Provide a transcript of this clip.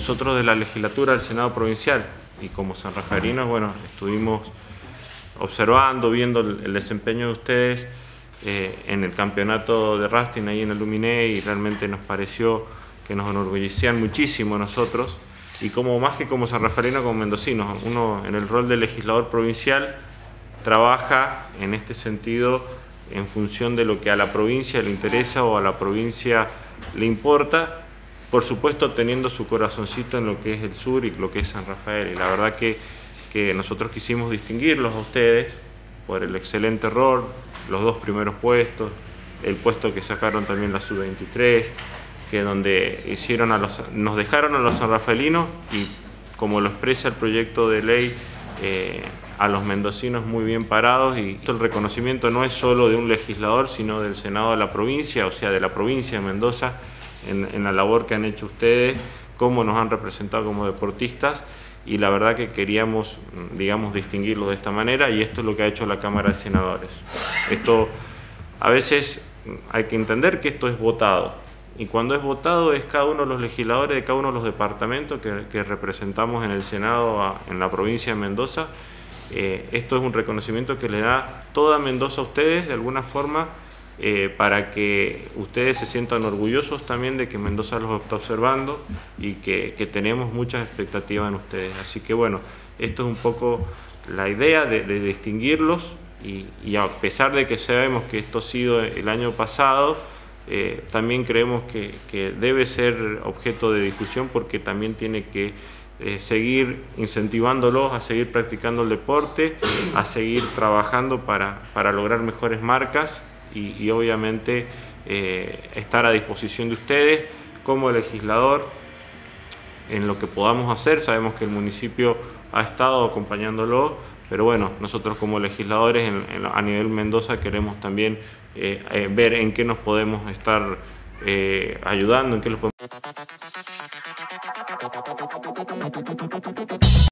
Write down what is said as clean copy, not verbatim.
nosotros de la legislatura del Senado Provincial y como sanrafaelinos, bueno, estuvimos observando, viendo el desempeño de ustedes en el campeonato de rafting ahí en el Luminé, y realmente nos pareció que nos enorgullecían muchísimo nosotros, y como más que como sanrafaelinos, como mendocinos, uno en el rol de legislador provincial trabaja en este sentido en función de lo que a la provincia le interesa o a la provincia le importa, por supuesto teniendo su corazoncito en lo que es el sur y lo que es San Rafael. Y la verdad que nosotros quisimos distinguirlos a ustedes por el excelente rol, los 2 primeros puestos, el puesto que sacaron también la sub-23, que donde nos dejaron a los sanrafaelinos, y como lo expresa el proyecto de ley, a los mendocinos muy bien parados. Y el reconocimiento no es solo de un legislador, sino del Senado de la provincia, o sea, de la provincia de Mendoza, en la labor que han hecho ustedes, cómo nos han representado como deportistas, y la verdad que queríamos, digamos, distinguirlos de esta manera, y esto es lo que ha hecho la Cámara de Senadores. Esto, a veces hay que entender que esto es votado, y cuando es votado es cada uno de los legisladores de cada uno de los departamentos que representamos en el Senado en la provincia de Mendoza. Esto es un reconocimiento que le da toda Mendoza a ustedes de alguna forma, para que ustedes se sientan orgullosos también de que Mendoza los está observando y que tenemos muchas expectativas en ustedes. Así que bueno, esto es un poco la idea de distinguirlos, y a pesar de que sabemos que esto ha sido el año pasado, también creemos que debe ser objeto de difusión, porque también tiene que seguir incentivándolos a seguir practicando el deporte, a seguir trabajando para lograr mejores marcas, y obviamente estar a disposición de ustedes como legislador en lo que podamos hacer. Sabemos que el municipio ha estado acompañándolo, pero bueno, nosotros como legisladores a nivel Mendoza queremos también ver en qué nos podemos estar ayudando, en qué los podemos...